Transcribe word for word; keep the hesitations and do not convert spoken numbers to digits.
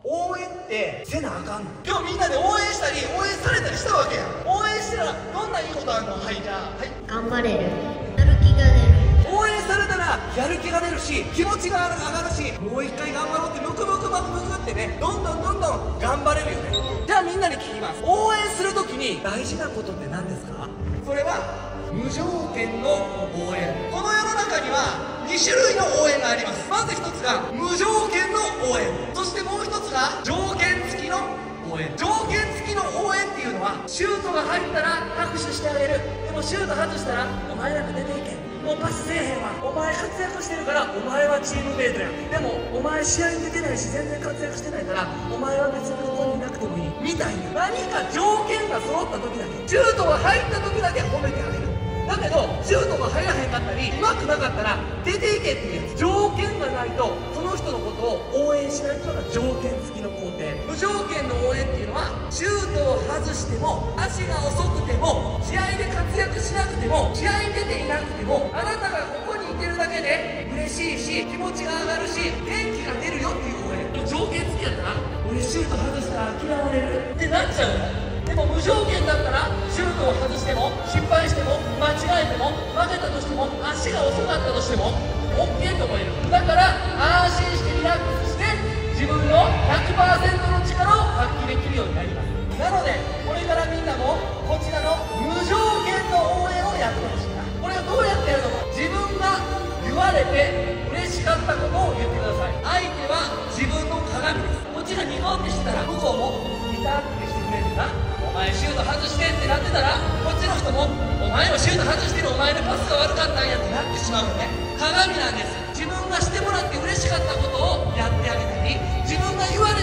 応援ってせなあかんの。今日みんなで応援したり応援されたりしたわけやん。応援したらどんないいことあるの？はい、じゃあ、はい、 頑張れる、やる気が出る。 応援されたらやる気が出るし、気持ちが上がるし、もう一回頑張ろうってムクムクムクムクってね、どんどんどんどん頑張れるよね。じゃあみんなに聞きます。応援するときに大事なことって何ですか？それは無条件の応援。この世の中にはに種類の応援があります。まず一つが無条件の応援、そしてもう一つが条件付きの応援。条件付きの応援っていうのは、シュートが入ったら拍手してあげる。でもシュート外したらお前なんか出ていけ、もうパスせえへんわ、お前活躍してるからお前はチームメイトや。でもお前試合に出てないし全然活躍してないからお前は別にここにいなくてもいいみたいな、何か条件が揃った時だけ、シュートが入った時だけ褒めてあげる。だけどシュートが入らへんかったりうまくなかったら出ていけっていうやつ。条件がないとその人のことを応援しないっていうのが条件付きの工程。無条件の応援っていうのは、シュートを外しても足が遅くても試合で活躍しなくても試合に出ていなくても、あなたがここにいてるだけで嬉しいし気持ちが上がるし元気が出るよっていう応援。条件付きやったら俺シュート外したら嫌われるってなっちゃうの。でも無条件だったらシュートを外しても失敗しても間違えても負けたとしても足が遅かったとしても オーケー と思える。だから安心してリラックスして自分の ひゃくパーセント の力を発揮できるようになります。なのでこれからみんなもこちらの無条件の応援をやってほしいな。これをどうやってやるのか、自分が言われて嬉しかったことを言ってください。相手は自分の鏡です。こっちがニコってしてたら向こうもニタってしてくれるな。お前シュート外してってなってたらこっちの人もお前はシュート外してる、お前のパスが悪かったんやってなってしまうのね。鏡なんです。自分がしてもらって嬉しかったことをやってあげたり、自分が言われ